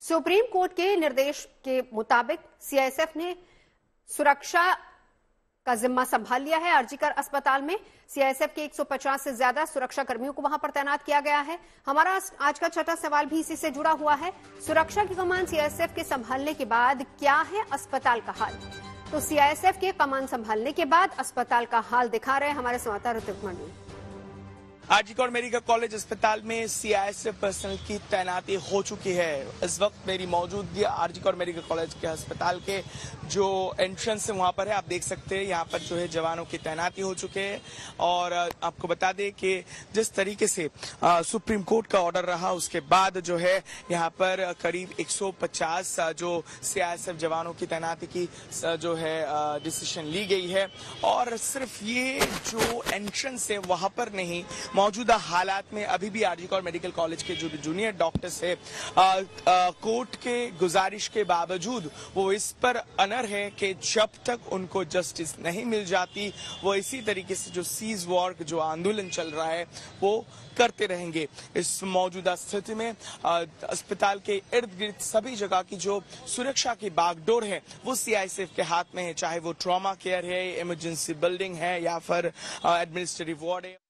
Supreme court के निर्देश के मुताबिक सीआईएसएफ ने सुरक्षा का जिम्मा संभाल लिया है। आरजीकर अस्पताल में सीआईएसएफ के 150 से ज्यादा सुरक्षा कर्मियों को वहां पर तैनात किया गया है। हमारा आज का छठा सवाल भी इसी से जुड़ा हुआ है। सुरक्षा की कमान सीआईएसएफ के संभालने के बाद क्या है अस्पताल का हाल? तो सीआईएसएफ के कमान संभालने के बाद अस्पताल का हाल दिखा रहे हैं हमारे संवाददाता ऋतिक मंडल। आरजीकर मेडिकल कॉलेज अस्पताल में सीआईएसएफ पर्सनल की तैनाती हो चुकी है। इस वक्त मेरी मौजूदगी आरजीकर मेडिकल कॉलेज के अस्पताल के जो एंट्रेंस है वहां पर है। आप देख सकते हैं यहाँ पर जो है जवानों की तैनाती हो चुके हैं। और आपको बता दें कि जिस तरीके से सुप्रीम कोर्ट का ऑर्डर रहा उसके बाद जो है यहाँ पर करीब 150 जो सीआईएसएफ जवानों की तैनाती की जो है डिसीजन ली गई है। और सिर्फ ये जो एंट्रेंस है वहां पर नहीं, मौजूदा हालात में अभी भी आरजीकर मेडिकल कॉलेज के जो जूनियर डॉक्टर्स है कोर्ट के गुजारिश के बावजूद वो इस पर अनर है कि जब तक उनको जस्टिस नहीं मिल जाती वो इसी तरीके से जो सीज वॉर जो आंदोलन चल रहा है वो करते रहेंगे। इस मौजूदा स्थिति में अस्पताल के इर्द गिर्द सभी जगह की जो सुरक्षा की बागडोर है वो सीआईएसएफ के हाथ में है, चाहे वो ट्रॉमा केयर है, इमरजेंसी बिल्डिंग है या फिर एडमिनिस्ट्रेटिव वार्ड है।